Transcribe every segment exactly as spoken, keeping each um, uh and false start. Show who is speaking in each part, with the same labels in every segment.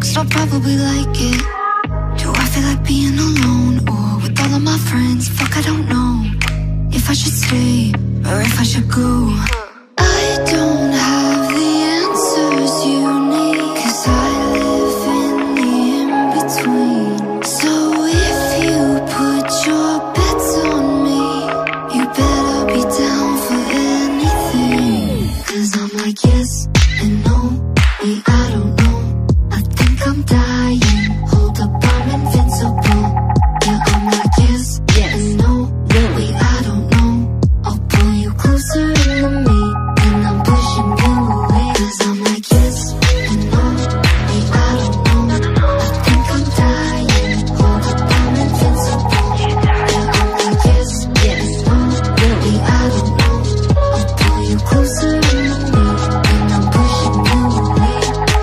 Speaker 1: next, I'll probably like it. Do I feel like being alone or with all of my friends? Fuck, I don't know if I should stay or if I should go. I don't have the answers you need, 'cause I live in the in-between. So if you put your bets on me, you better be down for anything. 'Cause I'm like yes and no, wait, I don't know. I think I'm dying, hold up, I'm invincible. Yeah, I'm like yes, yes and no, wait, I don't know. I'll pull you closer into me, and I'm pushing you away. 'Cause I'm like yes and no, wait, I don't know. I think I'm dying, hold up, I'm invincible. Yeah, I'm like yes, yes and no, wait, I don't know. I'll pull you closer into me, and I'm pushing you away.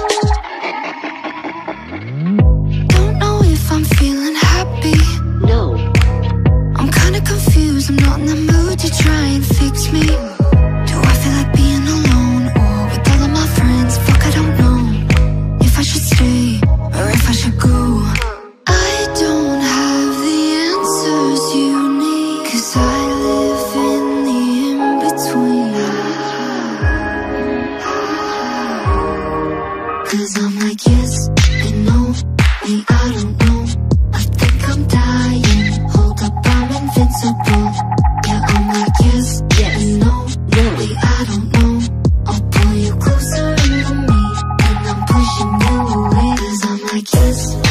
Speaker 1: Don't know if I'm feeling happy.
Speaker 2: No.
Speaker 1: I'm kinda confused, I'm not in the mood to try and fix me. Do I feel like being alone or with all of my friends? Fuck, I don't know if I should stay or if I should go. I don't have the answers you need, 'cause I live in the in-between. 'Cause I'm like yes and no, wait, I don't know. I think I'm dying, hold up, I'm invincible. Yeah, I'm like yes, yes and no, wait, I don't know. I'll pull you closer into me, and I'm pushing you away. 'Cause I'm like yes